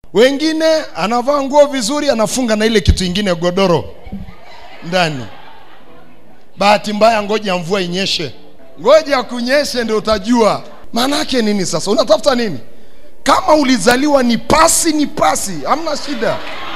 Wengine anavaa nguo vizuri, anafunga na ile kitu ingine godoro ndani. Bahati mbaya ngoja mvua inyeshe. Ngoja kunyeshe ndio utajua. Maana yake nini sasa? Unatafuta nini? Kama ulizaliwa ni pasi, hamna shida.